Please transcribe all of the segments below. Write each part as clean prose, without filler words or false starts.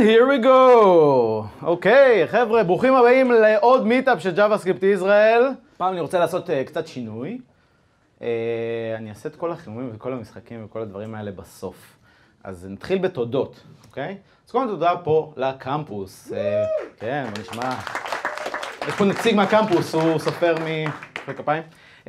here we go. אוקיי, חבר'ה, ברוכים הבאים לעוד מיטאפ של JavaScript ישראל. פעם אני רוצה לעשות קצת שינוי. אני אעשה את כל החימומים וכל המשחקים וכל הדברים האלה בסוף. אז נתחיל בתודות, אוקיי? אז קודם תודה פה לקמפוס. כן, בוא נשמע. יש פה נציג מהקמפוס, הוא סופר כפיים.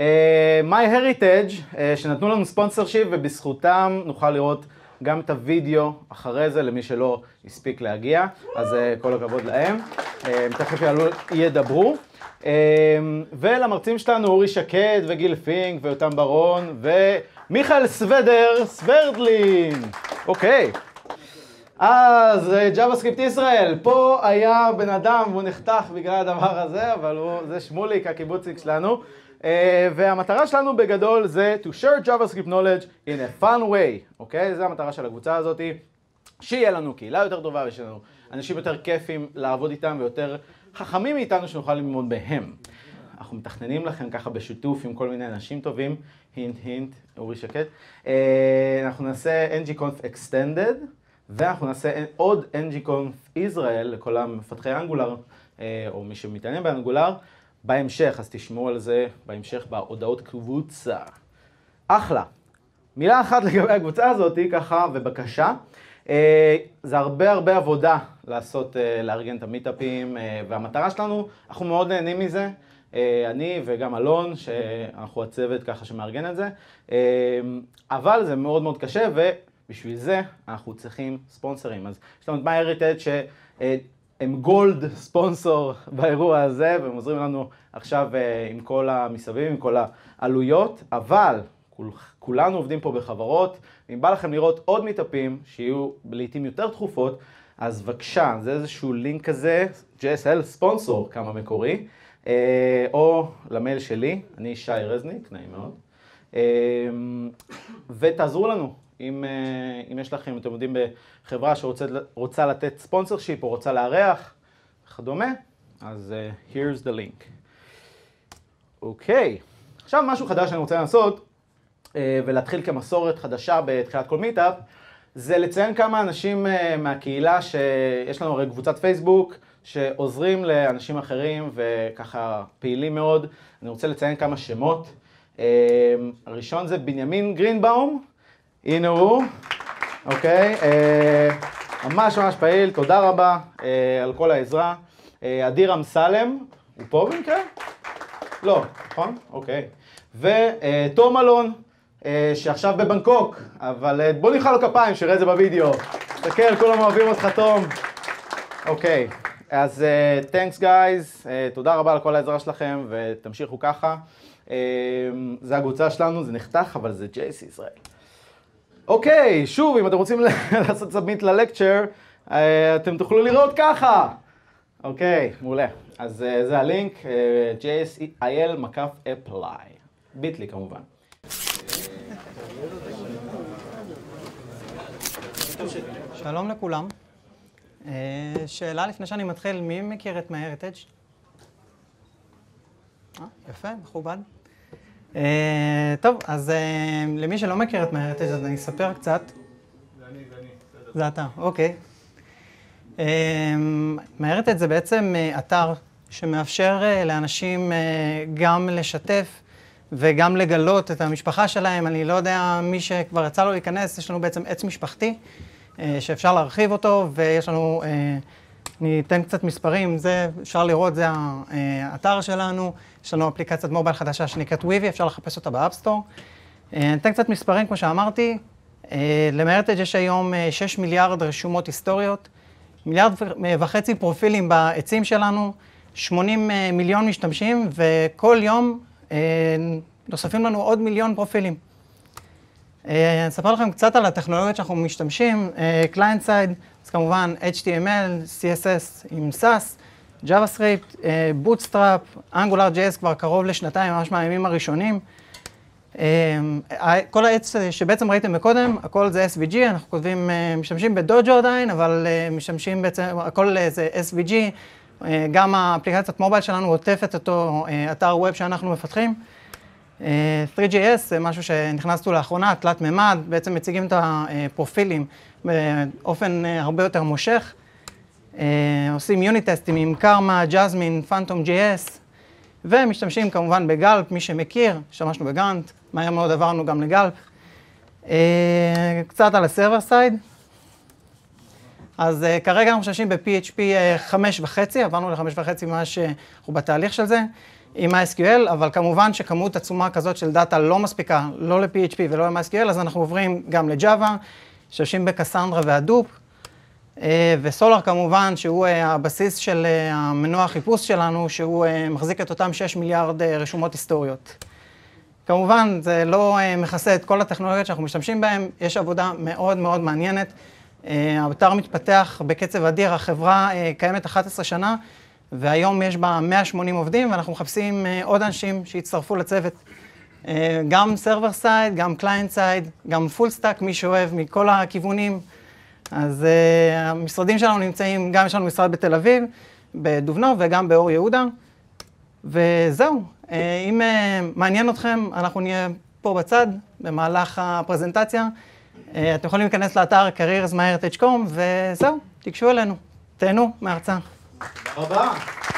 MyHeritage, שנתנו לנו ספונסר שיפ, ובזכותם נוכל לראות גם את הוידאו אחרי זה, למי שלא הספיק להגיע, אז כל הכבוד להם. תכף ידברו. ולמרצים שלנו אורי שקד וגיל פינק ויותם ברון ומיכאל סוורדלין. אוקיי. אז JavaScript ישראל, פה היה בן אדם והוא נחתך בגלל הדבר הזה, אבל זה שמוליק, הקיבוצניק שלנו. והמטרה שלנו בגדול זה to share JavaScript knowledge in a fun way, אוקיי? זה המטרה של הקבוצה הזאת, שיהיה לנו קהילה יותר טובה ושיהיה לנו אנשים יותר כיפים לעבוד איתם ויותר חכמים מאיתנו שנוכל ללמוד בהם. אנחנו מתכננים לכם ככה בשיתוף עם כל מיני אנשים טובים, הינט, אורי שקט. אנחנו נעשה ngconf extended, ואנחנו נעשה עוד ngconf ישראל לכל המפתחי אנגולר, או מי שמתעניין באנגולר, בהמשך, אז תשמעו על זה בהמשך בהודעות קבוצה. אחלה. מילה אחת לגבי הקבוצה הזאת, ככה, ובקשה. זה הרבה עבודה לארגן את המיטאפים, והמטרה שלנו, אנחנו מאוד נהנים מזה. אני וגם אלון, שאנחנו הצוות ככה שמארגן את זה. אבל זה מאוד קשה, ובשביל זה אנחנו צריכים ספונסרים. אז יש לנו את MyHeritage הם גולד ספונסור באירוע הזה, והם עוזרים לנו עכשיו עם כל המסביב, עם כל העלויות, אבל כולנו עובדים פה בחברות. אם בא לכם לראות עוד מיטאפים שיהיו לעתים יותר תכופות, אז בבקשה, זה איזשהו לינק כזה, JSL ספונסור, כמה מקורי, או למייל שלי, אני שי רזניק, נעים מאוד, ותעזרו לנו. אם יש לכם, אתם יודעים, בחברה שרוצה לתת ספונסר שיפ או רוצה לארח וכדומה, אז here's the link. אוקיי, עכשיו משהו חדש שאני רוצה לעשות, ולהתחיל כמסורת חדשה בתחילת כל מיטאפ, זה לציין כמה אנשים מהקהילה שיש לנו הרי קבוצת פייסבוק, שעוזרים לאנשים אחרים וככה פעילים מאוד. אני רוצה לציין כמה שמות. הראשון זה בנימין גרינבאום. הנה הוא, אוקיי, ממש פעיל, תודה רבה על כל העזרה. אדיר אמסלם, הוא פה במקרה? לא, נכון? אוקיי. ותום אלון, שעכשיו בבנקוק, אבל בוא נמחא לו כפיים, שיראה את זה בווידאו. תסתכל, כולם אוהבים אותך, תום. אוקיי, אז thanks guys, תודה רבה על כל העזרה שלכם, ותמשיכו ככה. זה הקבוצה שלנו, זה נחתך, אבל זה JS ישראל. אוקיי, שוב, אם אתם רוצים לעשות סאבמיט ללקצ'ר, אתם תוכלו לראות ככה. אוקיי, מעולה. אז זה הלינק, JSIL-apply. ביטלי כמובן. שלום לכולם. שאלה לפני שאני מתחיל, מי מכיר את MyHeritage? יפה, מכובד. טוב, אז למי שלא מכיר את MyHeritage, אז אני אספר קצת. זה אני. זה אתה, אוקיי. MyHeritage זה בעצם אתר שמאפשר לאנשים גם לשתף וגם לגלות את המשפחה שלהם. אני לא יודע, מי שכבר יצא לו להיכנס, יש לנו בעצם עץ משפחתי שאפשר להרחיב אותו, ויש לנו, אני אתן קצת מספרים, זה אפשר לראות, זה האתר שלנו. יש לנו אפליקציית מובייל חדשה שנקראת וויבי, אפשר לחפש אותה באפסטור. אני אתן קצת מספרים, כמו שאמרתי. ל-MyHeritage יש היום 6 מיליארד רשומות היסטוריות, 1.5 מיליארד פרופילים בעצים שלנו, 80 מיליון משתמשים, וכל יום נוספים לנו עוד מיליון פרופילים. אני אספר לכם קצת על הטכנולוגיות שאנחנו משתמשים. Client Side, אז כמובן HTML, CSS עם SAS, JavaScript, Bootstrap, AngularJS כבר קרוב לשנתיים, ממש מהימים הראשונים. כל העץ שבעצם ראיתם מקודם, הכל זה SVG, אנחנו כותבים, משתמשים בדוג'ו עדיין, אבל משתמשים בעצם, הכל זה SVG, גם האפליקציית מובייל שלנו עוטפת אותו אתר ווב שאנחנו מפתחים. 3JS זה משהו שנכנסנו לאחרונה, תלת ממד, בעצם מציגים את הפרופילים באופן הרבה יותר מושך. עושים יוניט טסטים עם קרמה, ג'זמין, פנטום JS, ומשתמשים כמובן בגלפ, מי שמכיר, השתמשנו בגרנט, מהר מאוד עברנו גם לגלפ. קצת על הסרבר סייד. אז כרגע אנחנו משתמשים ב-PHP 5.5, עברנו ל-5.5 מה שאנחנו בתהליך של זה, עם MySQL, אבל כמובן שכמות עצומה כזאת של דאטה לא מספיקה, לא ל-PHP ולא ל-MySQL, אז אנחנו עוברים גם לג'אווה, משתמשים בקסנדרה והדופ, וסולר כמובן, שהוא הבסיס של המנוע החיפוש שלנו, שהוא מחזיק את אותם 6 מיליארד רשומות היסטוריות. כמובן, זה לא מכסה את כל הטכנולוגיות שאנחנו משתמשים בהן, יש עבודה מאוד מאוד מעניינת. האתר מתפתח בקצב אדיר, החברה קיימת 11 שנה, והיום יש בה 180 עובדים, ואנחנו מחפשים עוד אנשים שיצטרפו לצוות. גם סרבר סייד, גם קליינט סייד, גם פול סטאק, מי שאוהב מכל הכיוונים. אז המשרדים שלנו נמצאים, גם יש לנו משרד בתל אביב, בדובנוב וגם באור יהודה. וזהו, אם מעניין אתכם, אנחנו נהיה פה בצד, במהלך הפרזנטציה. אתם יכולים להיכנס לאתר careersmyheritage.com, וזהו, תיגשו אלינו, תהנו מההרצאה. תודה רבה.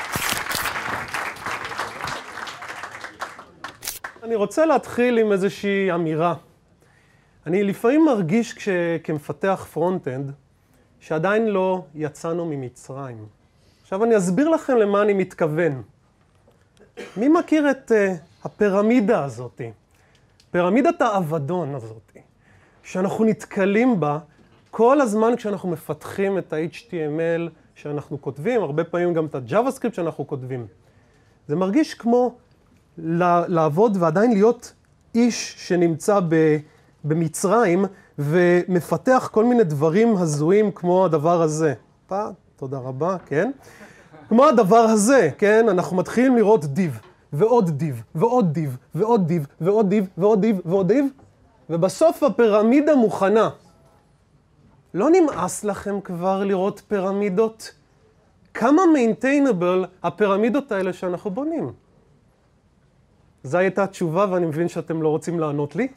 אני רוצה להתחיל עם איזושהי אמירה. אני לפעמים מרגיש כמפתח פרונט-אנד, שעדיין לא יצאנו ממצרים. עכשיו אני אסביר לכם למה אני מתכוון. מי מכיר את הפירמידה הזאת? פירמידת האבדון הזאת, שאנחנו נתקלים בה כל הזמן כשאנחנו מפתחים את ה-HTML שאנחנו כותבים, הרבה פעמים גם את ה-JavaScript שאנחנו כותבים. זה מרגיש כמו לעבוד ועדיין להיות איש שנמצא במצרים ומפתח כל מיני דברים הזויים כמו הדבר הזה. תודה רבה, כן? כמו הדבר הזה, כן? אנחנו מתחילים לראות דיב, ועוד דיב, ועוד דיב, ועוד דיב, ועוד דיב, ועוד דיב, ועוד דיב, ובסוף הפירמידה מוכנה. לא נמאס לכם כבר לראות פירמידות? כמה maintainable הפירמידות האלה שאנחנו בונים? זו הייתה התשובה ואני מבין שאתם לא רוצים לענות לי.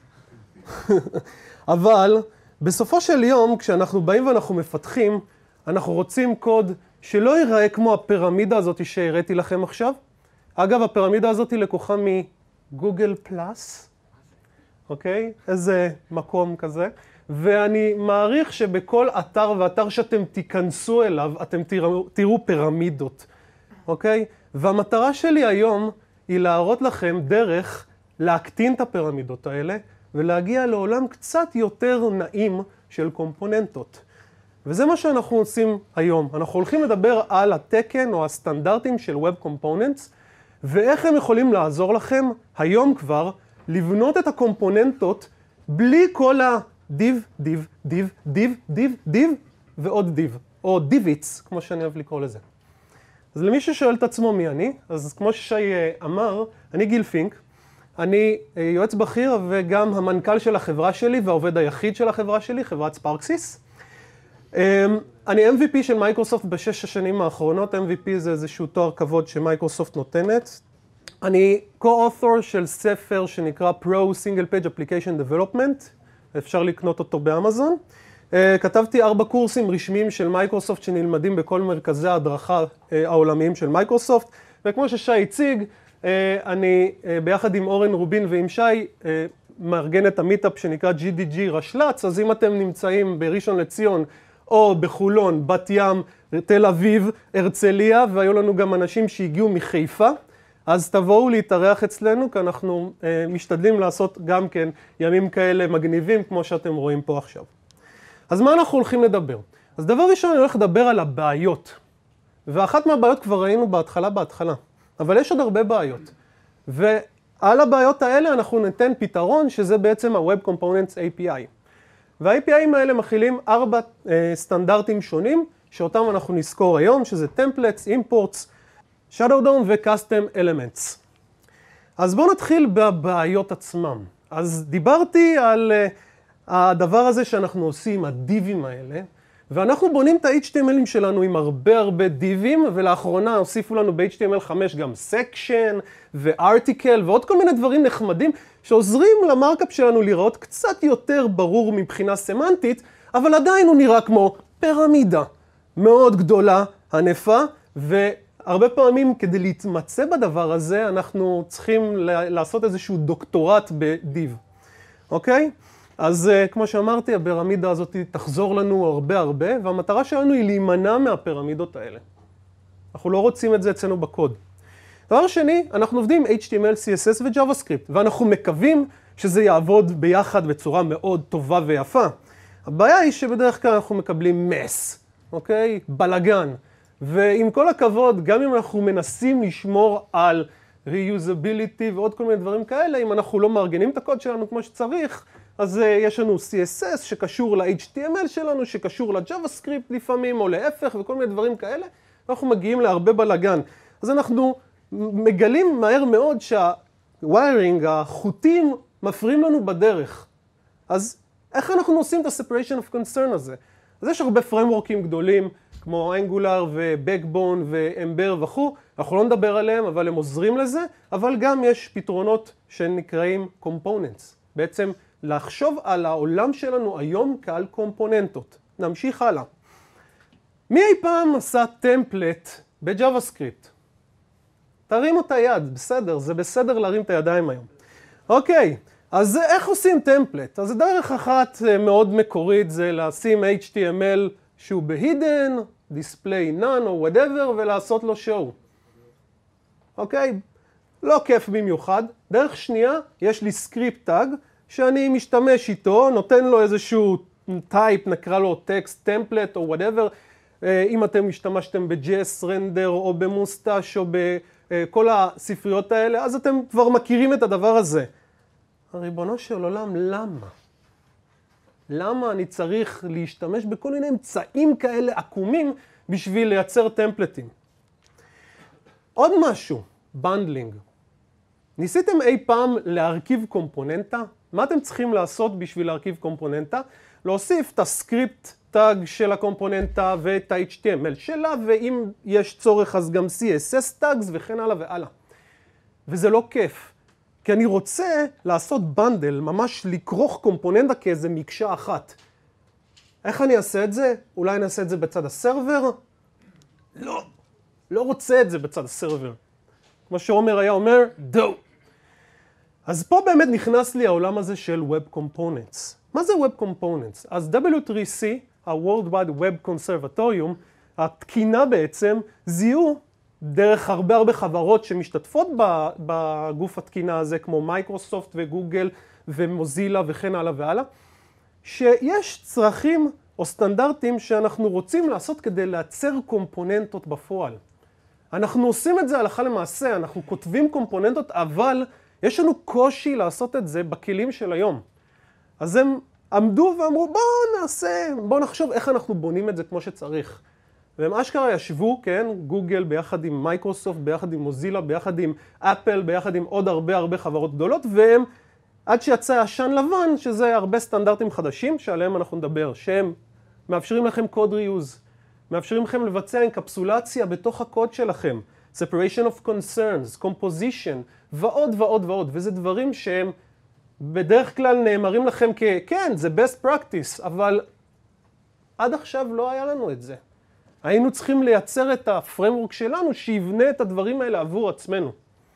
אבל בסופו של יום, כשאנחנו באים ואנחנו מפתחים, אנחנו רוצים קוד שלא ייראה כמו הפירמידה הזאת שהראיתי לכם עכשיו. אגב, הפירמידה הזאת היא לקוחה מגוגל פלאס, אוקיי? איזה מקום כזה. ואני מעריך שבכל אתר ואתר שאתם תיכנסו אליו, אתם תראו פירמידות, אוקיי? והמטרה שלי היום היא להראות לכם דרך להקטין את הפירמידות האלה, ולהגיע לעולם קצת יותר נעים של קומפוננטות. וזה מה שאנחנו עושים היום. אנחנו הולכים לדבר על התקן או הסטנדרטים של Web Components, ואיך הם יכולים לעזור לכם היום כבר לבנות את הקומפוננטות בלי כל דיב, דיב, דיב, דיב, דיב, דיב ועוד דיב, או דיביץ, כמו שאני אוהב לקרוא לזה. אז למי ששואל את עצמו מי אני, אז כמו ששי אמר, אני גיל פינק, אני יועץ בכיר וגם המנכ"ל של החברה שלי והעובד היחיד של החברה שלי, חברת ספרקסיס. אני MVP של מייקרוסופט בשש השנים האחרונות, MVP זה איזשהו תואר כבוד שמייקרוסופט נותנת. אני co-author של ספר שנקרא Pro Single Page Application Development, אפשר לקנות אותו באמזון. כתבתי 4 קורסים רשמיים של מייקרוסופט שנלמדים בכל מרכזי ההדרכה העולמיים של מייקרוסופט, וכמו ששי הציג, אני ביחד עם אורן רובין ועם שי מארגן את המיטאפ שנקרא GDG רשל"צ, אז אם אתם נמצאים בראשון לציון או בחולון, בת ים, תל אביב, הרצליה, והיו לנו גם אנשים שהגיעו מחיפה, אז תבואו להתארח אצלנו, כי אנחנו משתדלים לעשות גם כן ימים כאלה מגניבים, כמו שאתם רואים פה עכשיו. אז מה אנחנו הולכים לדבר? אז דבר ראשון אני הולך לדבר על הבעיות. ואחת מהבעיות כבר ראינו בהתחלה, אבל יש עוד הרבה בעיות. ועל הבעיות האלה אנחנו ניתן פתרון, שזה בעצם ה-Web Components API. וה-API'ים האלה מכילים 4 סטנדרטים שונים, שאותם אנחנו נזכור היום, שזה Templates, Imports, Shadow DOM ו-Custom Elements. אז בואו נתחיל בבעיות עצמם. אז דיברתי על הדבר הזה שאנחנו עושים, הדיבים האלה, ואנחנו בונים את ה-HTMLים שלנו עם הרבה דיבים, ולאחרונה הוסיפו לנו ב-HTML5 גם Section ו-Article ועוד כל מיני דברים נחמדים, שעוזרים למרקאפ שלנו לראות קצת יותר ברור מבחינה סמנטית, אבל עדיין הוא נראה כמו פירמידה. מאוד גדולה, ענפה, והרבה פעמים כדי להתמצא בדבר הזה, אנחנו צריכים לעשות איזשהו דוקטורט בדיב. אוקיי? אז כמו שאמרתי, הפירמידה הזאת תחזור לנו הרבה, והמטרה שלנו היא להימנע מהפירמידות האלה. אנחנו לא רוצים את זה אצלנו בקוד. דבר שני, אנחנו עובדים HTML, CSS ו-JavaScript, ואנחנו מקווים שזה יעבוד ביחד בצורה מאוד טובה ויפה. הבעיה היא שבדרך כלל אנחנו מקבלים mess, אוקיי? בלגן. ועם כל הכבוד, גם אם אנחנו מנסים לשמור על reusability ועוד כל מיני דברים כאלה, אם אנחנו לא מארגנים את הקוד שלנו כמו שצריך, אז יש לנו CSS שקשור ל-HTML שלנו, שקשור ל-JavaScript לפעמים, או להפך, וכל מיני דברים כאלה, אנחנו מגיעים להרבה בלגן. אז אנחנו מגלים מהר מאוד שה-wiring, החוטים, מפריעים לנו בדרך. אז איך אנחנו עושים את ה-separation of concern הזה? אז יש הרבה framework'ים גדולים, כמו Angular ו-Backbone ו-Ember וכו', אנחנו לא נדבר עליהם, אבל הם עוזרים לזה, אבל גם יש פתרונות שנקראים components. בעצם לחשוב על העולם שלנו היום כעל קומפוננטות. נמשיך הלאה. מי אי פעם עשה טמפלט ב-JavaScript? תרימו את היד, בסדר, זה בסדר להרים את הידיים היום. אוקיי, אז איך עושים טמפלט? אז דרך אחת מאוד מקורית זה לשים HTML שהוא ב-hidden, display none או whatever, ולעשות לו show. אוקיי? לא כיף במיוחד. דרך שנייה, יש לי script tag, שאני משתמש איתו, נותן לו איזשהו type, נקרא לו text, template או whatever. אם אתם השתמשתם ב-JS render או במוסטש או בכל הספריות האלה, אז אתם כבר מכירים את הדבר הזה. ריבונו של עולם, למה? למה אני צריך להשתמש בכל מיני אמצעים כאלה עקומים בשביל לייצר טמפלטים? עוד משהו, בנדלינג. ניסיתם אי פעם להרכיב קומפוננטה? מה אתם צריכים לעשות בשביל להרכיב קומפוננטה? להוסיף את הסקריפט טאג של הקומפוננטה ואת ה-HTML שלה, ואם יש צורך אז גם CSS טאגס וכן הלאה והלאה. וזה לא כיף, כי אני רוצה לעשות בנדל, ממש לכרוך קומפוננטה כאיזה מקשה אחת. איך אני אעשה את זה? אולי אני אעשה את זה בצד הסרבר? לא רוצה את זה בצד הסרבר. כמו שעומר היה אומר, דו. אז פה באמת נכנס לי העולם הזה של Web Components. מה זה Web Components? אז W3C, ה-World Wide Web Conservatorium, התקינה בעצם, זיהו דרך הרבה חברות שמשתתפות בגוף התקינה הזה, כמו מייקרוסופט וגוגל ומוזילה וכן הלאה והלאה, שיש צרכים או סטנדרטים שאנחנו רוצים לעשות כדי לייצר קומפוננטות בפועל. אנחנו עושים את זה הלכה למעשה, אנחנו כותבים קומפוננטות, אבל יש לנו קושי לעשות את זה בכלים של היום. אז הם עמדו ואמרו, בואו נחשוב איך אנחנו בונים את זה כמו שצריך. והם אשכרה ישבו, כן, גוגל ביחד עם מייקרוסופט, ביחד עם מוזילה, ביחד עם אפל, ביחד עם עוד הרבה חברות גדולות, והם, עד שיצא עשן לבן, שזה הרבה סטנדרטים חדשים שעליהם אנחנו נדבר, שהם מאפשרים לכם קוד ריוז, מאפשרים לכם לבצע אינקפסולציה בתוך הקוד שלכם, separation of concerns, composition, ועוד, וזה דברים שהם בדרך כלל נאמרים לכם כן, זה best practice, אבל עד עכשיו לא היה לנו את זה. היינו צריכים לייצר את הפריימוורק שלנו שיבנה את הדברים האלה עבור עצמנו.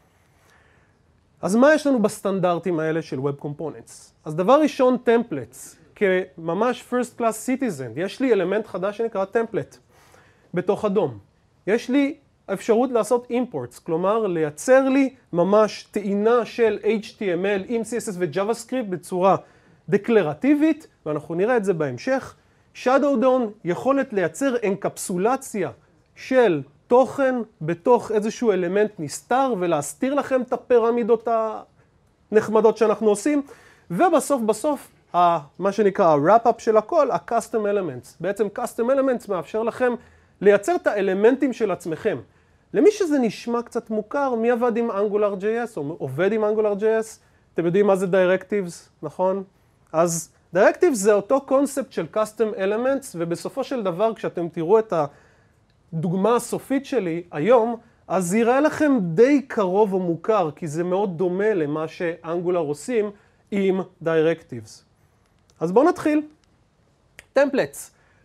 אז מה יש לנו בסטנדרטים האלה של Web Components? אז דבר ראשון, טמפלטס. כממש first class citizen, יש לי אלמנט חדש שנקרא טמפלט בתוך אדום. יש לי אפשרות לעשות imports, כלומר לייצר לי ממש טעינה של HTML עם CSS ו-JavaScript בצורה דקלרטיבית, ואנחנו נראה את זה בהמשך. Shadow DOM, יכולת לייצר אנקפסולציה של תוכן בתוך איזשהו אלמנט נסתר ולהסתיר לכם את הפירמידות הנחמדות שאנחנו עושים. ובסוף, מה שנקרא ה-wrap-up של הכל, ה-custom elements. בעצם custom elements מאפשר לכם לייצר את האלמנטים של עצמכם. למי שזה נשמע קצת מוכר, מי עבד עם AngularJS או עובד עם AngularJS? אתם יודעים מה זה directives, נכון? אז directives זה אותו קונספט של custom elements, ובסופו של דבר כשאתם תראו את הדוגמה הסופית שלי היום, אז זה יראה לכם די קרוב או מוכר, כי זה מאוד דומה למה שאנגולר עושים עם directives. אז בואו נתחיל. טמפלטס.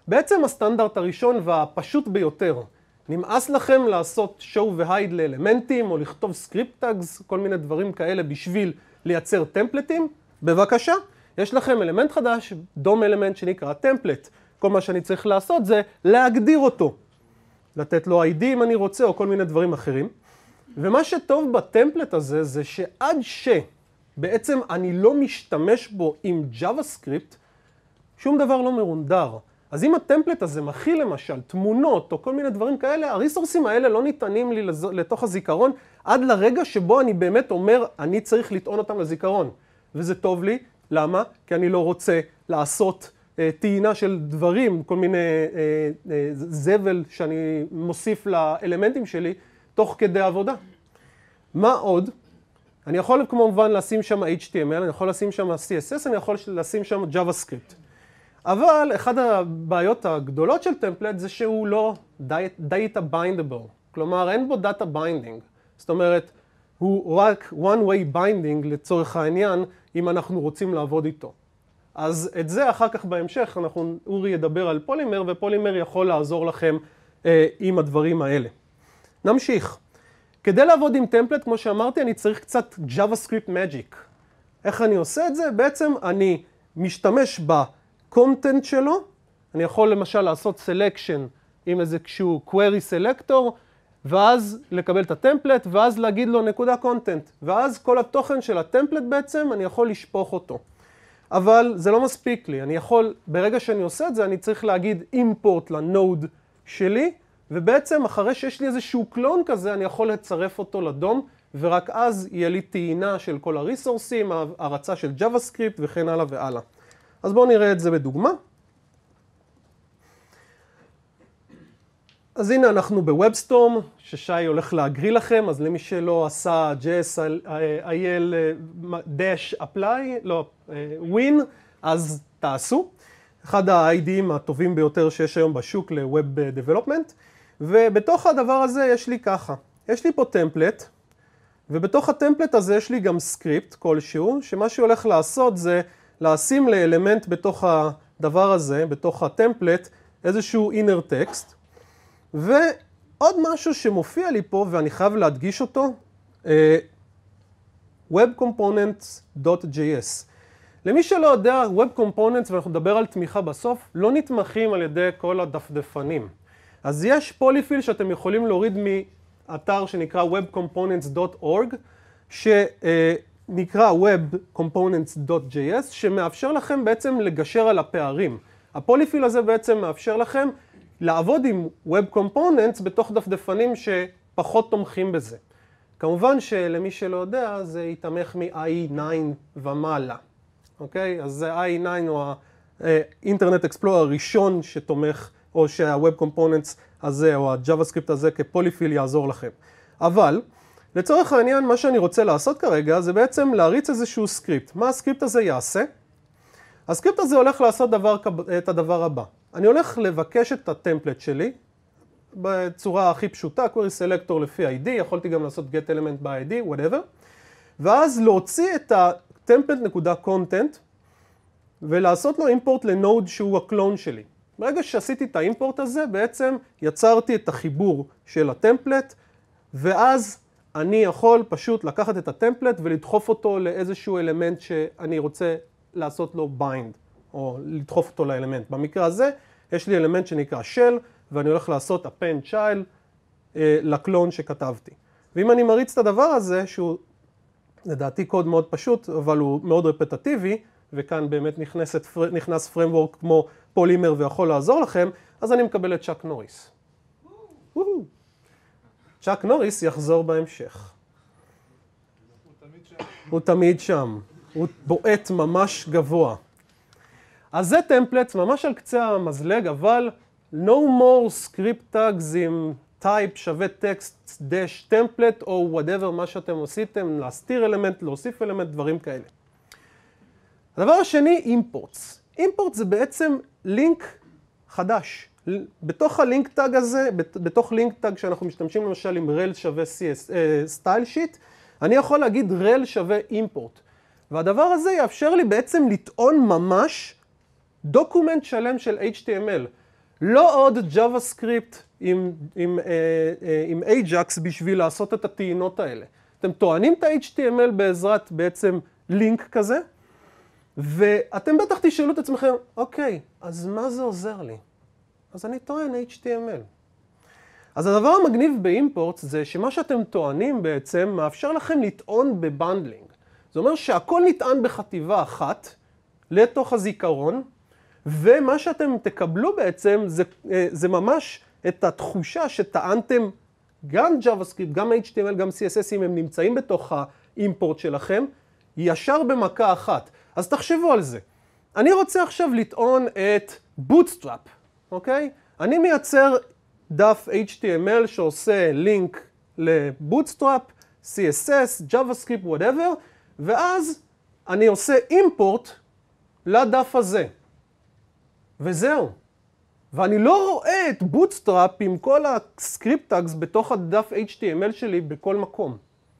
בעצם הסטנדרט הראשון והפשוט ביותר. נמאס לכם לעשות show ו-hide לאלמנטים, או לכתוב script tags, כל מיני דברים כאלה בשביל לייצר טמפלטים? בבקשה, יש לכם אלמנט חדש, דום אלמנט שנקרא טמפלט. כל מה שאני צריך לעשות זה להגדיר אותו. לתת לו ID אם אני רוצה, או כל מיני דברים אחרים. ומה שטוב בטמפלט הזה, זה שעד שבעצם אני לא משתמש בו עם JavaScript, שום דבר לא מרונדר. אז אם הטמפלט הזה מכיל למשל תמונות או כל מיני דברים כאלה, הריסורסים האלה לא ניתנים לי לתוך הזיכרון עד לרגע שבו אני באמת אומר, אני צריך לטעון אותם לזיכרון. וזה טוב לי, למה? כי אני לא רוצה לעשות טעינה של דברים, כל מיני זבל שאני מוסיף לאלמנטים שלי תוך כדי עבודה. מה עוד? אני יכול כמובן לשים שם HTML, אני יכול לשים שם CSS, אני יכול לשים שם JavaScript. אבל אחד הבעיות הגדולות של טמפלט זה שהוא לא data bindable. כלומר, אין בו data binding. זאת אומרת, הוא רק one way binding לצורך העניין, אם אנחנו רוצים לעבוד איתו. אז את זה אחר כך בהמשך, אורי ידבר על פולימר, ופולימר יכול לעזור לכם עם הדברים האלה. נמשיך. כדי לעבוד עם טמפלט, כמו שאמרתי, אני צריך קצת JavaScript Magic. איך אני עושה את זה? בעצם אני משתמש בקונטנט שלו, אני יכול למשל לעשות selection עם איזשהו query selector, ואז לקבל את הטמפלט, ואז להגיד לו נקודה קונטנט. ואז כל התוכן של הטמפלט בעצם, אני יכול לשפוך אותו. אבל זה לא מספיק לי. אני יכול, ברגע שאני עושה את זה, אני צריך להגיד import לנוד שלי, ובעצם אחרי שיש לי איזשהו קלון כזה, אני יכול לצרף אותו לדום, ורק אז יהיה לי טעינה של כל הריסורסים, הרצה של JavaScript וכן הלאה והלאה. אז בואו נראה את זה בדוגמה. אז הנה אנחנו בוובסטורם, ששי הולך להגריא לכם, אז למי שלא עשה JS-IL-apply, לא, win, אז תעשו. אחד ה-IDים הטובים ביותר שיש היום בשוק ל-Web Development, ובתוך הדבר הזה יש לי ככה, יש לי פה טמפלט, ובתוך הטמפלט הזה יש לי גם סקריפט כלשהו, שמה שהולך לעשות זה לשים לאלמנט בתוך הדבר הזה, בתוך הטמפלט, איזשהו inner text, ועוד משהו שמופיע לי פה, ואני חייב להדגיש אותו, webcomponents.js. למי שלא יודע, Web Components, ואנחנו נדבר על תמיכה בסוף, לא נתמכים על ידי כל הדפדפנים. אז יש פוליפיל שאתם יכולים להוריד מאתר שנקרא webcomponents.org, שנקרא webcomponents.js, שמאפשר לכם בעצם לגשר על הפערים. הפוליפיל הזה בעצם מאפשר לכם לעבוד עם Web Components בתוך דפדפנים שפחות תומכים בזה. כמובן שלמי שלא יודע, זה יתמך מ-IE9 ומעלה. אוקיי? אז זה IE9 הוא האינטרנט אקספלורר הראשון שתומך, או שה-Web Components הזה, או ה-JavaScript הזה כפוליפיל יעזור לכם. אבל, לצורך העניין, מה שאני רוצה לעשות כרגע, זה בעצם להריץ איזשהו סקריפט. מה הסקריפט הזה יעשה? הסקריפט הזה הולך לעשות את הדבר הבא. אני הולך לבקש את הטמפלט שלי, בצורה הכי פשוטה, query selector לפי ID, יכולתי גם לעשות get element by ID, whatever, ואז להוציא את ה-template.content ולעשות לו import לנוד שהוא הקלון שלי. ברגע שעשיתי את האימפורט הזה, בעצם יצרתי את החיבור של הטמפלט, ואז אני יכול פשוט לקחת את הטמפלט ולדחוף אותו לאיזשהו אלמנט שאני רוצה לעשות לו bind, או לדחוף אותו לאלמנט. במקרה הזה, יש לי אלמנט שנקרא shell, ואני הולך לעשות append child לקלון שכתבתי. ואם אני מריץ את הדבר הזה, שהוא לדעתי קוד מאוד פשוט, אבל הוא מאוד רפטטיבי, וכאן באמת נכנס פריימוורק כמו פולימר ויכול לעזור לכם, אז אני מקבל את צ'אק נוריס. צ'אק נוריס יחזור בהמשך. הוא תמיד שם. הוא בועט ממש גבוה. אז זה טמפלט ממש על קצה המזלג, אבל no more script tags עם type שווה text dash template או whatever מה שאתם עשיתם, להסתיר אלמנט, להוסיף אלמנט, דברים כאלה. הדבר השני, imports. import זה בעצם לינק חדש. בתוך הלינק טאג הזה, בתוך לינק טאג שאנחנו משתמשים למשל עם rel שווה style sheet, אני יכול להגיד rel שווה import. והדבר הזה יאפשר לי בעצם לטעון ממש דוקומנט שלם של HTML. לא עוד JavaScript עם Ajax בשביל לעשות את הטעינות האלה. אתם טוענים את ה-HTML בעזרת בעצם לינק כזה, ואתם בטח תשאלו את עצמכם, אוקיי, אז מה זה עוזר לי? אז אני טוען HTML. אז הדבר המגניב באימפורט זה שמה שאתם טוענים בעצם מאפשר לכם לטעון בבנדלינג. זה אומר שהכל נטען בחטיבה אחת לתוך הזיכרון, ומה שאתם תקבלו בעצם זה ממש את התחושה שטענתם גם JavaScript, גם HTML, גם CSS, אם הם נמצאים בתוך האימפורט שלכם, ישר במכה אחת. אז תחשבו על זה. אני רוצה עכשיו לטעון את Bootstrap, אוקיי? אני מייצר דף HTML שעושה לינק ל-Bootstrap, CSS, JavaScript, whatever, ואז אני עושה אימפורט לדף הזה. וזהו. ואני לא רואה את Bootstrap עם כל הסקריפט טאגס בתוך הדף HTML שלי בכל מקום.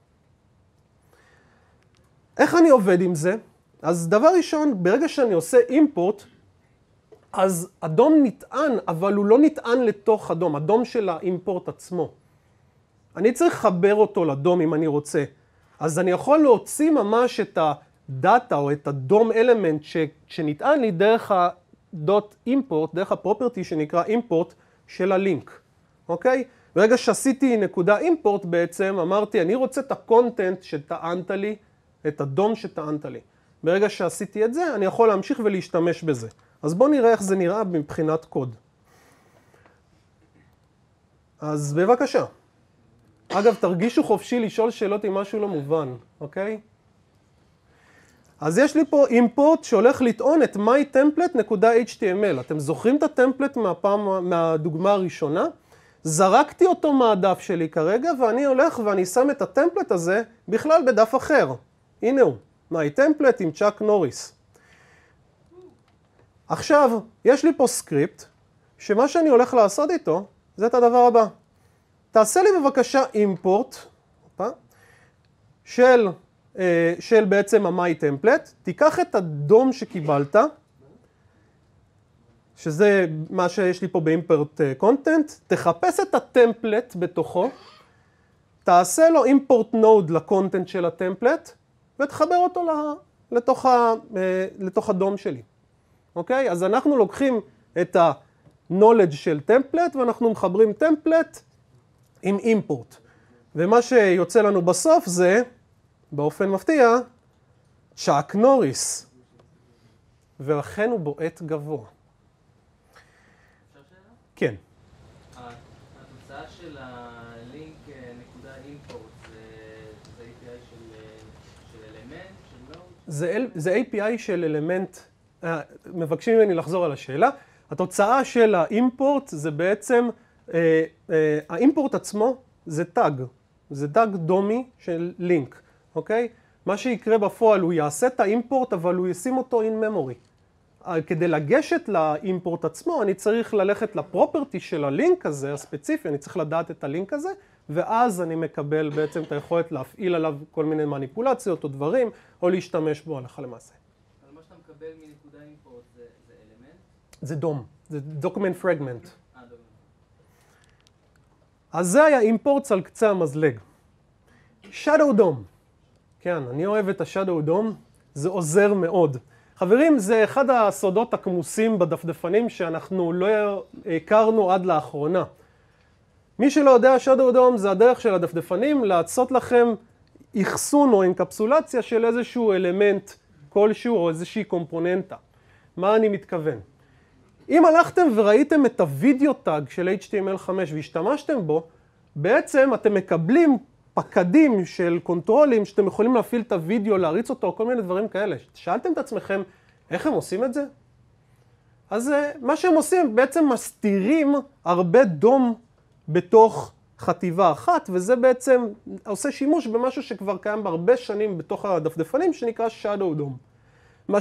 איך אני עובד עם זה? אז דבר ראשון, ברגע שאני עושה אימפורט, אז הדום נטען, אבל הוא לא נטען לתוך הדום, הדום של האימפורט עצמו. אני צריך לחבר אותו לדום אם אני רוצה. אז אני יכול להוציא ממש את הדאטה או את הדום אלמנט שנטען לי דרך הדוט אימפורט, דרך הפרופרטי שנקרא אימפורט של הלינק. אוקיי? ברגע שעשיתי נקודה אימפורט בעצם, אמרתי, אני רוצה את הקונטנט שטענת לי, את הדום שטענת לי. ברגע שעשיתי את זה, אני יכול להמשיך ולהשתמש בזה. אז בואו נראה איך זה נראה מבחינת קוד. אז בבקשה. אגב, תרגישו חופשי לשאול שאלות עם משהו לא מובן, אוקיי? אז יש לי פה אימפורט שהולך לטעון את mytemplate.html. אתם זוכרים את הטמפלט מהדוגמה הראשונה? זרקתי אותו מהדף שלי כרגע, ואני הולך ואני שם את הטמפלט הזה בכלל בדף אחר. הנה הוא, mytemplate עם צ'אק נוריס. עכשיו, יש לי פה סקריפט, שמה שאני הולך לעשות איתו, זה את הדבר הבא. תעשה לי בבקשה אימפורט של בעצם ה-mytemplate, תיקח את הדום שקיבלת, שזה מה שיש לי פה באימפורט קונטנט, תחפש את הטמפלט בתוכו, תעשה לו אימפורט נוד לקונטנט של הטמפלט, ותחבר אותו לתוך הדום שלי. אוקיי? אז אנחנו לוקחים את ה-knowledge של טמפלט, ואנחנו מחברים טמפלט עם אימפורט. ומה שיוצא לנו בסוף זה, באופן מפתיע, צ'אק נוריס. ולכן הוא בועט גבוה. אפשר שאלה? כן. התוצאה של הלינק נקודה אימפורט זה API של אלמנט, של נוד? זה API של אלמנט, מבקשים ממני לחזור על השאלה. התוצאה של האימפורט זה בעצם, האימפורט עצמו זה טאג. זה טאג דומי של לינק, אוקיי? מה שיקרה בפועל, הוא יעשה את האימפורט, אבל הוא ישים אותו in memory. כדי לגשת לאימפורט עצמו, אני צריך ללכת לפרופרטי של הלינק הזה, הספציפי, אני צריך לדעת את הלינק הזה, ואז אני מקבל בעצם את היכולת להפעיל עליו כל מיני מניפולציות או דברים, או להשתמש בו הלכה למעשה. אבל מה שאתה מקבל מנקודה אימפורט זה אלמנט? זה דום, זה document fragment. דומה. אז זה היה אימפורט על קצה המזלג. Shadow DOM. כן, אני אוהב את ה-Shadow DOM, זה עוזר מאוד. חברים, זה אחד הסודות הכמוסים בדפדפנים שאנחנו לא הכרנו עד לאחרונה. מי שלא יודע, Shadow DOM זה הדרך של הדפדפנים לעשות לכם אחסון או אינקפסולציה של איזשהו אלמנט כלשהו או איזושהי קומפוננטה. מה אני מתכוון? אם הלכתם וראיתם את הוידאו טאג של HTML5 והשתמשתם בו, בעצם אתם מקבלים פקדים של קונטרולים שאתם יכולים להפעיל את הוידאו, להריץ אותו, כל מיני דברים כאלה. שאלתם את עצמכם, איך הם עושים את זה? אז מה שהם עושים, בעצם מסתירים הרבה דום בתוך חטיבה אחת, וזה בעצם עושה שימוש במשהו שכבר קיים בהרבה שנים בתוך הדפדפנים, שנקרא Shadow DOM. מה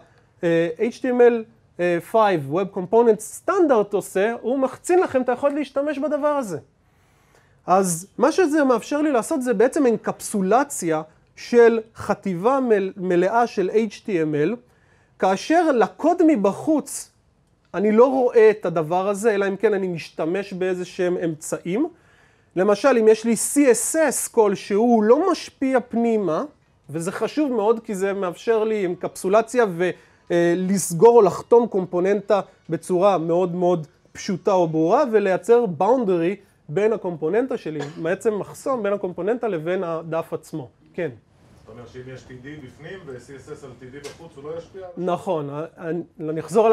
שה-HTML5 Web Components Standard עושה, הוא מחצין לכם את היכולת להשתמש בדבר הזה. אז מה שזה מאפשר לי לעשות זה בעצם אינקפסולציה של חטיבה מלאה של HTML, כאשר לקוד מבחוץ אני לא רואה את הדבר הזה, אלא אם כן אני משתמש באיזה שהם אמצעים. למשל, אם יש לי CSS כלשהו, הוא לא משפיע פנימה, וזה חשוב מאוד כי זה מאפשר לי אנקפסולציה ולסגור או לחתום קומפוננטה בצורה מאוד מאוד פשוטה או ברורה, ולייצר boundary בין הקומפוננטה שלי, בעצם מחסום בין הקומפוננטה לבין הדף עצמו. כן. זאת אומרת שאם יש TD בפנים ו-CSS על TD בחוץ, הוא לא ישפיע? נכון. אני אחזור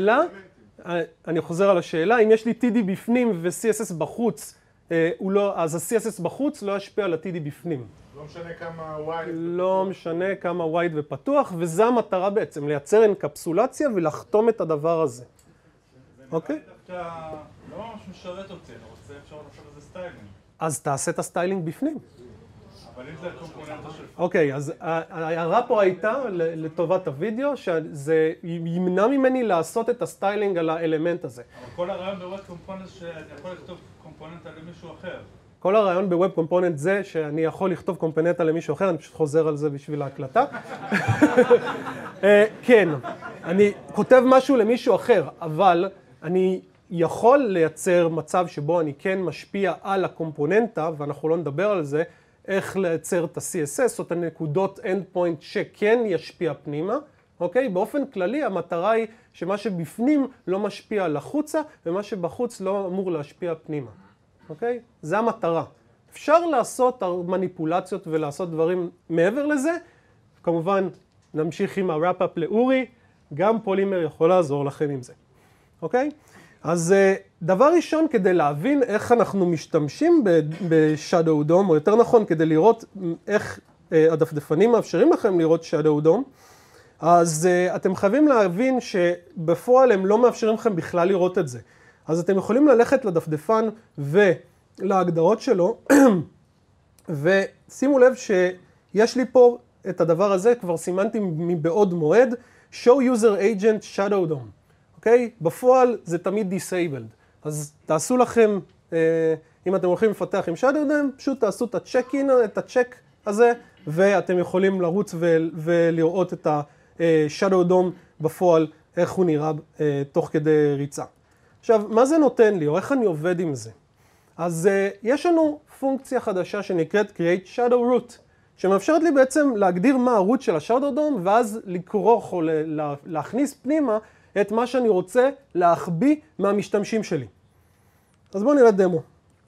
על השאלה. אם יש לי TD בפנים ו-CSS בחוץ, אז ה-CSS בחוץ לא ישפיע על ה-TD בפנים. לא משנה כמה wide. לא משנה כמה wide ופתוח, וזו המטרה בעצם, לייצר אנקפסולציה ולחתום את הדבר הזה. אוקיי? זה דווקא לא ממש משרת אותי, אני רוצה אפשר לעשות איזה סטיילינג. אז תעשה את הסטיילינג בפנים. אבל אם זה הקומפוננטה של... אוקיי, אז ההערה פה הייתה לטובת הוידאו, שזה ימנע ממני לעשות את הסטיילינג על האלמנט הזה. אבל כל הרעיון בווב קומפוננט שאני יכול לכתוב קומפוננטה למישהו אחר. כל הרעיון בווב קומפוננט זה שאני יכול לכתוב קומפוננטה למישהו אחר, אני פשוט חוזר על זה בשביל ההקלטה. כן, אני כותב משהו למישהו אחר, אבל אני יכול לייצר מצב שבו אני כן משפיע על הקומפוננטה, ואנחנו לא נדבר על זה, איך לייצר את ה-CSS או את הנקודות end point שכן ישפיע פנימה, אוקיי? באופן כללי המטרה היא שמה שבפנים לא משפיע על החוצה, ומה שבחוץ לא אמור להשפיע פנימה, אוקיי? זה המטרה. אפשר לעשות מניפולציות ולעשות דברים מעבר לזה, כמובן נמשיך עם ה-wrap-up לאורי, גם פולימר יכול לעזור לכם עם זה, אוקיי? אז דבר ראשון, כדי להבין איך אנחנו משתמשים ב-Shadow DOM, או יותר נכון, כדי לראות איך הדפדפנים מאפשרים לכם לראות Shadow DOM, אז אתם חייבים להבין שבפועל הם לא מאפשרים לכם בכלל לראות את זה. אז אתם יכולים ללכת לדפדפן ולהגדרות שלו, ושימו לב שיש לי פה את הדבר הזה, כבר סימנתי מבעוד מועד, Show User Agent Shadow DOM. אוקיי? בפועל זה תמיד disabled. אז תעשו לכם, אם אתם הולכים לפתח עם Shadow DOM, פשוט תעשו את ה-check-in, את ה-check הזה, ואתם יכולים לרוץ ולראות את ה-Shadow DOM בפועל, איך הוא נראה תוך כדי ריצה. עכשיו, מה זה נותן לי, או איך אני עובד עם זה? אז יש לנו פונקציה חדשה שנקראת Create Shadow Root, שמאפשרת לי בעצם להגדיר מה הרוט של ה-Shadow DOM, ואז לכרוך או להכניס פנימה את מה שאני רוצה להחביא מהמשתמשים שלי. אז בואו נראה דמו.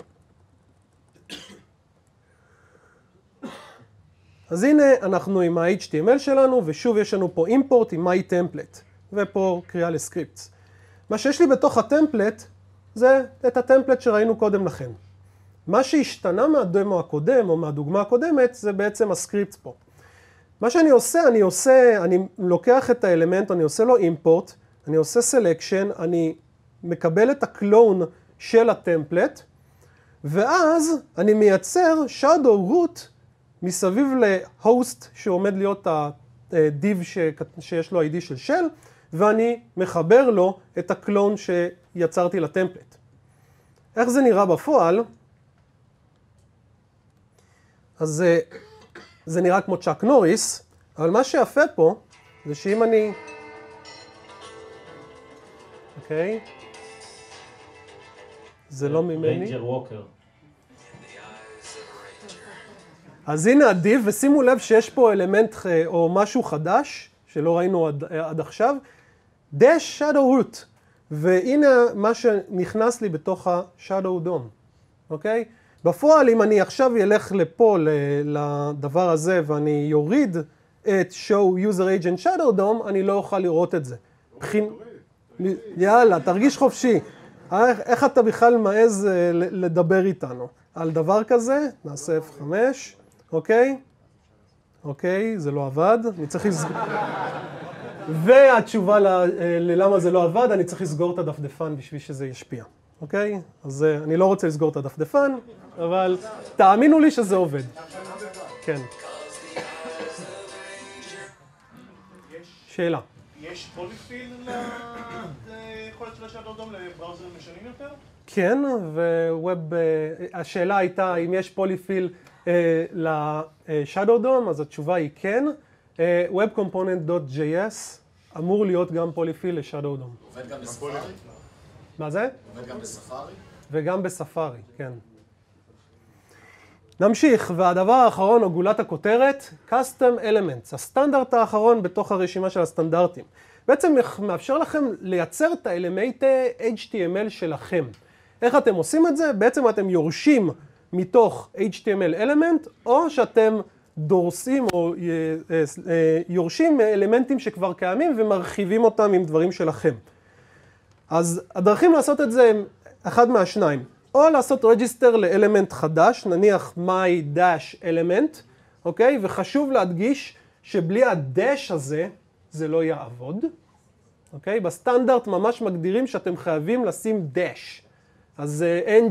אז הנה אנחנו עם ה-HTML שלנו, ושוב יש לנו פה import עם my-template, ופה קריאה לסקריפטס. מה שיש לי בתוך הטמפלט זה את הטמפלט שראינו קודם לכן. מה שהשתנה מהדמו הקודם או מהדוגמה הקודמת זה בעצם הסקריפט פה. מה שאני עושה, אני לוקח את האלמנט, אני עושה לו import, אני עושה selection, אני מקבל את הקלון של הטמפלט, ואז אני מייצר shadow root מסביב להוסט שעומד להיות ה-div שיש לו ID של shell, ואני מחבר לו את הקלון שיצרתי לטמפלט. איך זה נראה בפועל? אז זה נראה כמו צ'אק נוריס, אבל מה שיפה פה זה שאם אני... אוקיי? זה לא ממני. ריינג'ר ווקר. אז הנה הדיב, ושימו לב שיש פה אלמנט או משהו חדש, שלא ראינו עד עכשיו, dash shadow root, והנה מה שנכנס לי בתוך ה-shadow DOM, אוקיי? בפועל, אם אני עכשיו ילך לפה, לדבר הזה, ואני יוריד את show user agent shadow DOM, אני לא אוכל לראות את זה. יאללה, תרגיש חופשי. איך אתה בכלל מעז לדבר איתנו? על דבר כזה, נעשה F5, אוקיי? אוקיי, זה לא עבד, אני צריך לסגור... והתשובה ללמה זה לא עבד, אני צריך לסגור את הדפדפן בשביל שזה ישפיע, אוקיי? אז אני לא רוצה לסגור את הדפדפן, אבל תאמינו לי שזה עובד. כן. שאלה. יש פוליפיל ליכולת של ה-Shadow DOM לבראוזרים משנים יותר? כן, השאלה הייתה אם יש פוליפיל ל-Shadow DOM, אז התשובה היא כן. Web Component.js אמור להיות גם פוליפיל לשאדו דום. עובד גם בספארי? מה זה? עובד גם בספארי? וגם בספארי, כן. נמשיך, והדבר האחרון, או גולת הכותרת, Custom Elements, הסטנדרט האחרון בתוך הרשימה של הסטנדרטים. בעצם מאפשר לכם לייצר את האלמנטי HTML שלכם. איך אתם עושים את זה? בעצם אתם יורשים מתוך HTML אלמנט, או שאתם דורסים או יורשים אלמנטים שכבר קיימים ומרחיבים אותם עם דברים שלכם. אז הדרכים לעשות את זה הם אחד מהשניים. או לעשות רג'יסטר לאלמנט חדש, נניח my-element, אוקיי? וחשוב להדגיש שבלי הדש הזה זה לא יעבוד. אוקיי? בסטנדרט ממש מגדירים שאתם חייבים לשים דש. אז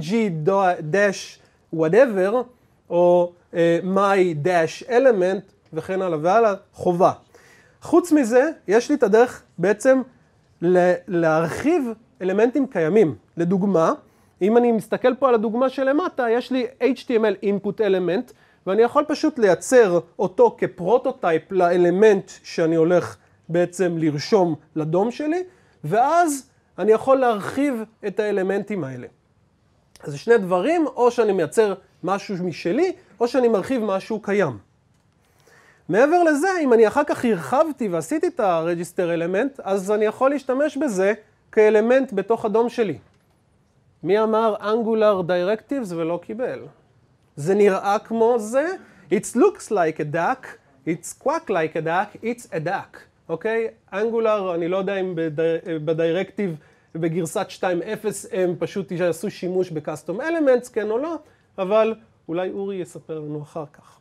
ng-whatever או my-element וכן הלאה והלאה, חובה. חוץ מזה, יש לי את הדרך בעצם להרחיב אלמנטים קיימים. לדוגמה, אם אני מסתכל פה על הדוגמה שלמטה, יש לי HTML input element, ואני יכול פשוט לייצר אותו כפרוטוטייפ לאלמנט שאני הולך בעצם לרשום לדום שלי, ואז אני יכול להרחיב את האלמנטים האלה. אז זה שני דברים, או שאני מייצר משהו משלי, או שאני מרחיב משהו קיים. מעבר לזה, אם אני אחר כך הרחבתי ועשיתי את הרג'יסטר אלמנט, אז אני יכול להשתמש בזה כאלמנט בתוך הדום שלי. מי אמר Angular Directives ולא קיבל? זה נראה כמו זה. It looks like a duck, it's quack like a duck, it's a duck. אוקיי? Angular, אני לא יודע אם בדירקטיב בגרסת 2.0 הם פשוט יעשו שימוש ב-Custom Elements, כן או לא, אבל אולי אורי יספר לנו אחר כך.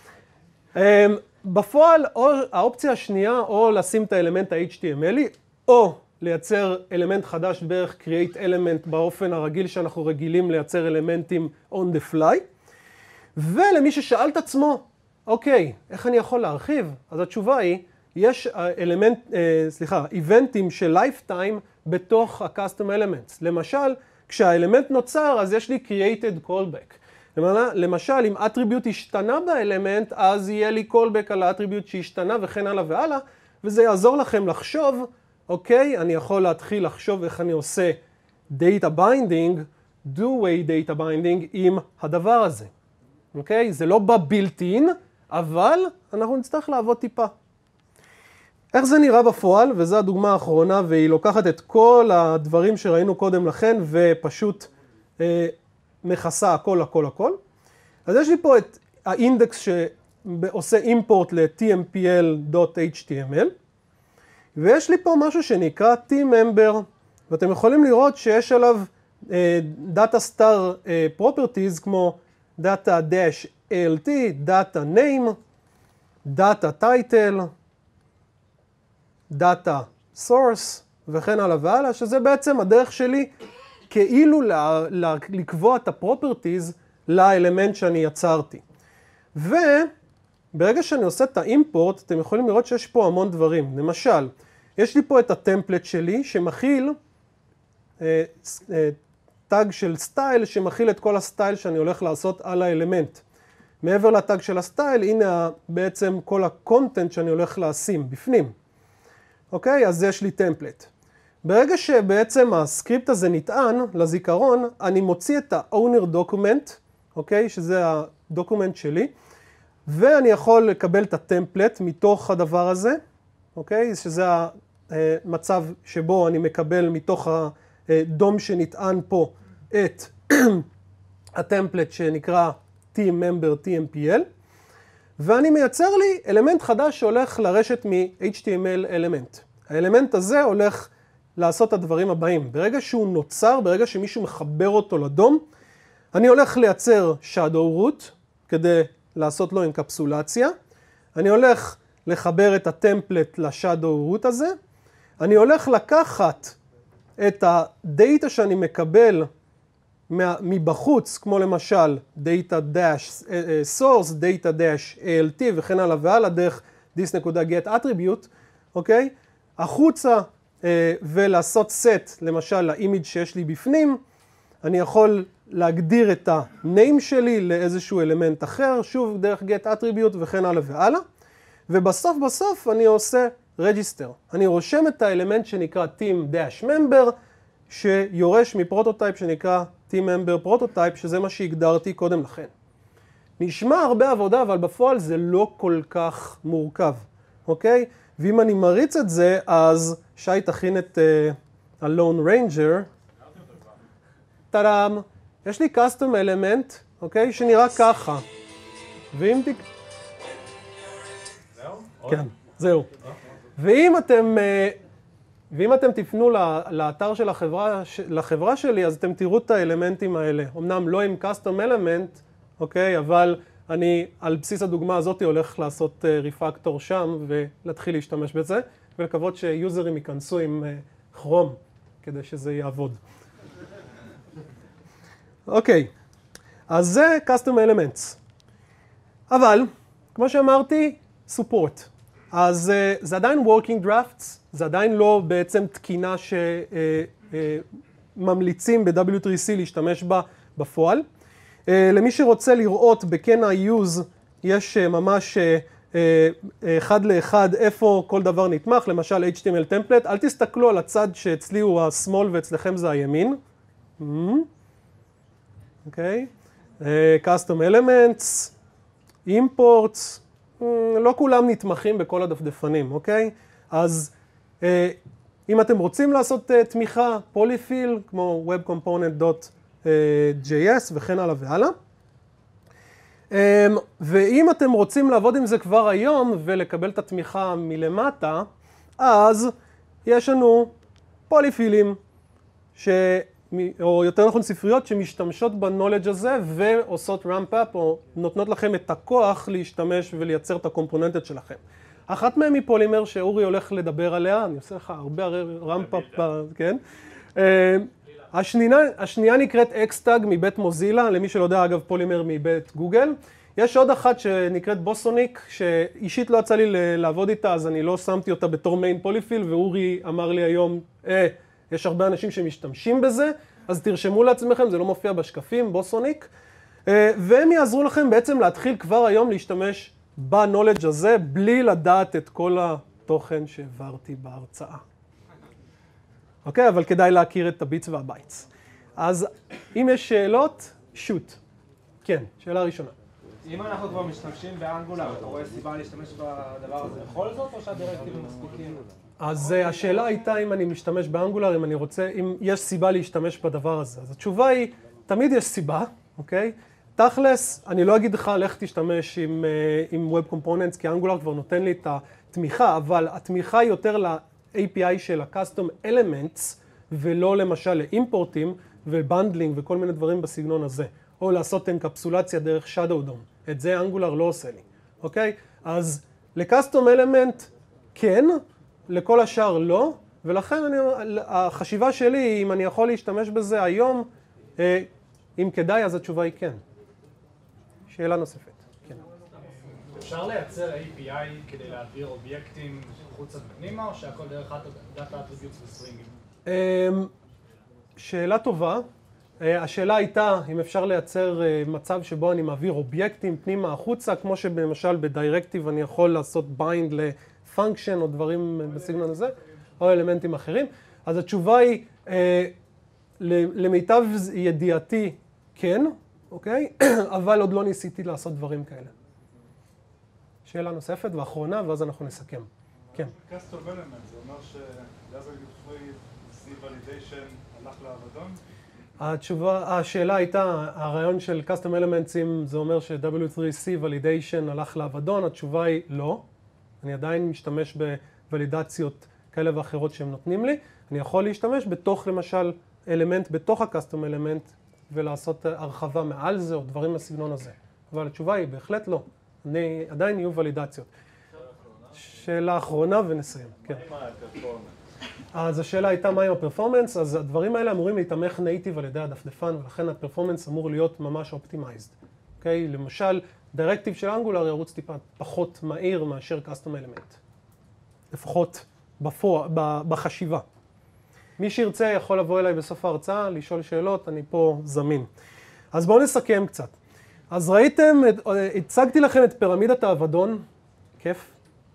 בפועל, האופציה השנייה, או לשים את האלמנט ה-HTML, או לייצר אלמנט חדש בערך create element באופן הרגיל שאנחנו רגילים לייצר אלמנטים on the fly. ולמי ששאל את עצמו, אוקיי, איך אני יכול להרחיב? אז התשובה היא, יש איבנטים של lifetime בתוך ה-custom elements. למשל, כשהאלמנט נוצר, אז יש לי created callback. למשל, אם אטריביוט השתנה באלמנט, אז יהיה לי callback על האטריביוט שהשתנה וכן הלאה והלאה, וזה יעזור לכם לחשוב, אוקיי, אני יכול להתחיל לחשוב איך אני עושה data binding, do-way data binding עם הדבר הזה. אוקיי? זה לא בבילט-אין, אבל אנחנו נצטרך לעבוד טיפה. איך זה נראה בפועל? וזו הדוגמה האחרונה, והיא לוקחת את כל הדברים שראינו קודם לכן, ופשוט מכסה הכל. אז יש לי פה את האינדקס שעושה אימפורט ל-tmpl.html, ויש לי פה משהו שנקרא t-member, ואתם יכולים לראות שיש עליו data star properties כמו data-alt, data name, data title, data source וכן הלאה והלאה, שזה בעצם הדרך שלי כאילו לקבוע את הפרופרטיז לאלמנט שאני יצרתי. וברגע שאני עושה את האימפורט, אתם יכולים לראות שיש פה המון דברים. למשל, יש לי פה את הטמפלט שלי שמכיל טאג של סטייל שמכיל את כל הסטייל שאני הולך לעשות על האלמנט. מעבר לטאג של הסטייל, הנה בעצם כל הקונטנט שאני הולך לשים בפנים. אוקיי? אז יש לי טמפלט. ברגע שבעצם הסקריפט הזה נטען לזיכרון, אני מוציא את ה-owner document, אוקיי? שזה הדוקומנט שלי, ואני יכול לקבל את הטמפלט מתוך הדבר הזה, אוקיי? שזה המצב שבו אני מקבל מתוך הדום שנטען פה את הטמפלט שנקרא t-member tmpl, ואני מייצר לי אלמנט חדש שהולך לרשת מ-HTML אלמנט. האלמנט הזה הולך לעשות את הדברים הבאים. ברגע שהוא נוצר, ברגע שמישהו מחבר אותו לדום, אני הולך לייצר shadow root כדי לעשות לו אנקפסולציה. אני הולך לחבר את הטמפלט לשאדו root הזה. אני הולך לקחת את הדאטה שאני מקבל מבחוץ, כמו למשל data-source, data-alt וכן הלאה והלאה, דרך this.getAttribute, אוקיי? החוצה ולעשות set, למשל, לאימיג' שיש לי בפנים, אני יכול להגדיר את ה-name שלי לאיזשהו אלמנט אחר, שוב דרך getAttribute וכן הלאה והלאה, ובסוף אני עושה register. אני רושם את האלמנט שנקרא team-member, שיורש מפרוטוטייפ שנקרא team-member prototype, שזה מה שהגדרתי קודם לכן. נשמע הרבה עבודה, אבל בפועל זה לא כל כך מורכב, אוקיי? ואם אני מריץ את זה, אז שי תכין את ה-Lone Ranger. טאדם, יש לי custom element, אוקיי? שנראה ככה. ואם כן, זהו. ואם אתם תפנו לאתר של לחברה שלי, אז אתם תראו את האלמנטים האלה. אמנם לא עם custom element, אוקיי? אבל אני על בסיס הדוגמה הזאת הולך לעשות ריפקטור שם ולהתחיל להשתמש בזה, ולקוות שיוזרים ייכנסו עם כרום כדי שזה יעבוד. אוקיי, אז זה custom elements. אבל, כמו שאמרתי, support. אז זה עדיין working drafts, זה עדיין לא בעצם תקינה שממליצים ב-W3C להשתמש בה בפועל. למי שרוצה לראות בכן ה-use, יש ממש אחד לאחד איפה כל דבר נתמך, למשל HTML template. אל תסתכלו על הצד שאצלי הוא השמאל ואצלכם זה הימין. אוקיי. custom elements, imports, לא כולם נתמכים בכל הדפדפנים, אוקיי? אז אם אתם רוצים לעשות תמיכה, polyfill, כמו webcomponent.js וכן הלאה והלאה. ואם אתם רוצים לעבוד עם זה כבר היום ולקבל את התמיכה מלמטה, אז יש לנו פוליפילים, או יותר נכון ספריות שמשתמשות בנולדג' הזה ועושות ramp up או נותנות לכם את הכוח להשתמש ולייצר את הקומפוננטת שלכם. אחת מהן היא פולימר שאורי הולך לדבר עליה, אני עושה לך הרבה ramp up, כן? השנייה נקראת Xtag מבית מוזילה, למי שלא יודע אגב פולימר מבית גוגל. יש עוד אחת שנקראת בוסוניק, שאישית לא יצא לי לעבוד איתה, אז אני לא שמתי אותה בתור מיין פוליפיל, ואורי אמר לי היום, יש הרבה אנשים שמשתמשים בזה, אז תרשמו לעצמכם, זה לא מופיע בשקפים, בוסוניק, והם יעזרו לכם בעצם להתחיל כבר היום להשתמש בנולדג' הזה, בלי לדעת את כל התוכן שהעברתי בהרצאה. אוקיי, אבל כדאי להכיר את הביטס והבייטס. אז אם יש שאלות, שוט. כן, שאלה ראשונה. אם אנחנו כבר משתמשים באנגולר, אתה רואה סיבה להשתמש בדבר הזה בכל זאת, או שהדירקטיבים מספיקים? אז השאלה הייתה אם אני משתמש באנגולר, אם אני רוצה, אם יש סיבה להשתמש בדבר הזה. אז התשובה היא, תמיד יש סיבה, אוקיי? תכלס, אני לא אגיד לך, לך תשתמש עם Web Components, כי אנגולר כבר נותן לי את התמיכה, אבל התמיכה היא יותר ל-API של ה-Custom Elements, ולא למשל לאימפורטים ובנדלינג וכל מיני דברים בסגנון הזה. או לעשות אנקפסולציה דרך Shadow DOM. את זה אנגולר לא עושה לי, אוקיי? אז ל-Custom Element כן, לכל השאר לא, ולכן החשיבה שלי היא אם אני יכול להשתמש בזה היום, אם כדאי, אז התשובה היא כן. שאלה נוספת. כן. אפשר לייצר API כדי להעביר אובייקטים חוצה ופנימה, או שהכל דרך Data Attributes וסטרינגים? שאלה טובה. השאלה הייתה אם אפשר לייצר מצב שבו אני מעביר אובייקטים פנימה החוצה, כמו שבמשל בדיירקטיב אני יכול לעשות bind לפונקשן או דברים בסגנון הזה, או אלמנטים אחרים. אז התשובה היא, למיטב ידיעתי כן, אוקיי? אבל עוד לא ניסיתי לעשות דברים כאלה. שאלה נוספת ואחרונה, ואז אנחנו נסכם. כן. Custom Element, זה אומר ש-W3C Validation הלך לאבדון? השאלה הייתה, הרעיון של Custom Elements, אם זה אומר ש-W3C Validation הלך לאבדון, התשובה היא לא. אני עדיין משתמש בוולידציות כאלה ואחרות שהם נותנים לי. אני יכול להשתמש בתוך, למשל, אלמנט בתוך ה-Custom Element, ולעשות הרחבה מעל זה, או דברים בסגנון הזה. אבל התשובה היא בהחלט לא. עדיין יהיו ולידציות. שאלה אחרונה ונסיים. כן. אז השאלה הייתה מה עם הפרפורמנס, אז הדברים האלה אמורים להתמך נייטיב על ידי הדפדפן, ולכן הפרפורמנס אמור להיות ממש אופטימייזד. אוקיי? למשל, דירקטיב של אנגולר ירוץ טיפה פחות מהיר מאשר קאסטום אלמנט. לפחות בחשיבה. מי שירצה יכול לבוא אליי בסוף ההרצאה, לשאול שאלות, אני פה זמין. אז בואו נסכם קצת. אז ראיתם, הצגתי לכם את פירמידת האבדון, כיף,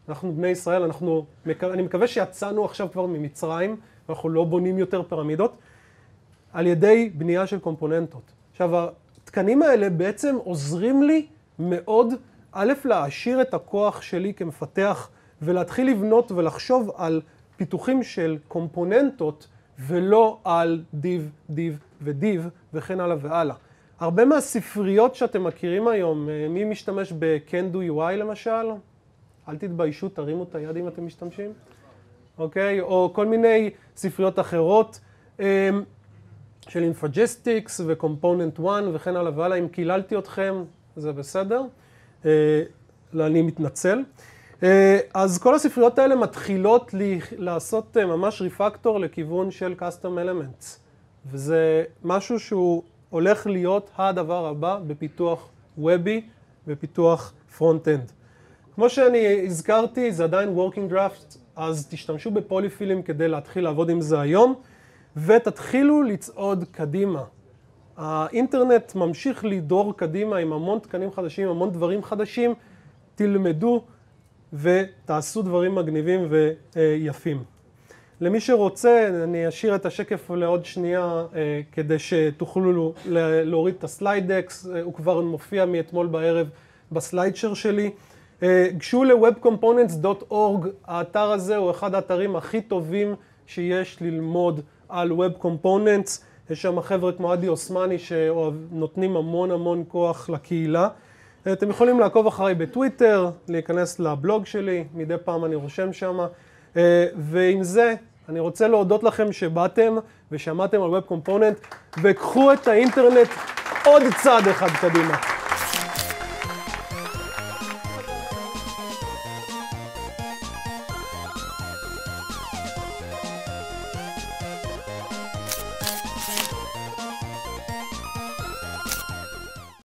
אנחנו בני ישראל, אני מקווה שיצאנו עכשיו כבר ממצרים, ואנחנו לא בונים יותר פירמידות, על ידי בנייה של קומפוננטות. עכשיו, התקנים האלה בעצם עוזרים לי מאוד, א', להעשיר את הכוח שלי כמפתח, ולהתחיל לבנות ולחשוב על פיתוחים של קומפוננטות, ולא על div וdiv וכן הלאה והלאה. הרבה מהספריות שאתם מכירים היום, מי משתמש ב-can do UI למשל? אל תתביישו, תרימו את היד אם אתם משתמשים. אוקיי? או כל מיני ספריות אחרות של Infragistics ו-Component 1 וכן הלאה והלאה. אם קיללתי אתכם, זה בסדר. אני מתנצל. אז כל הספריות האלה מתחילות לעשות ממש ריפקטור לכיוון של Custom Elements. וזה משהו שהוא הולך להיות הדבר הבא בפיתוח וובי, בפיתוח פרונט-אנד. כמו שאני הזכרתי, זה עדיין Working Draft, אז תשתמשו בפוליפילים כדי להתחיל לעבוד עם זה היום, ותתחילו לצעוד קדימה. האינטרנט ממשיך לדור קדימה עם המון תקנים חדשים, המון דברים חדשים, תלמדו ותעשו דברים מגניבים ויפים. למי שרוצה, אני אשאיר את השקף לעוד שנייה כדי שתוכלו להוריד את הסליידקס, הוא כבר מופיע מאתמול בערב בסליידשר שלי. גשו ל-webcomponents.org, האתר הזה הוא אחד האתרים הכי טובים שיש ללמוד על Web Components. יש שם חבר'ה כמו עדי אוסמני שנותנים המון כוח לקהילה. אתם יכולים לעקוב אחריי בטוויטר, להיכנס לבלוג שלי, מדי פעם אני רושם שם. ועם זה אני רוצה להודות לכם שבאתם ושמעתם על Web Component, וקחו את האינטרנט עוד צעד אחד קדימה.